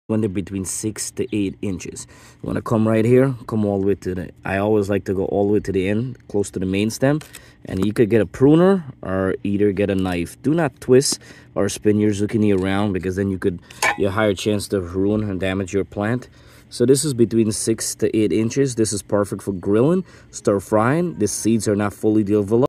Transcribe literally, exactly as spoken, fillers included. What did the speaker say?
when they're between six to eight inches. You want to come right here, come all the way to the, I always like to go all the way to the end, close to the main stem. And you could get a pruner or either get a knife. Do not twist or spin your zucchini around, because then you could, you have a higher chance to ruin and damage your plant. So this is between six to eight inches. This is perfect for grilling, stir frying. The seeds are not fully developed.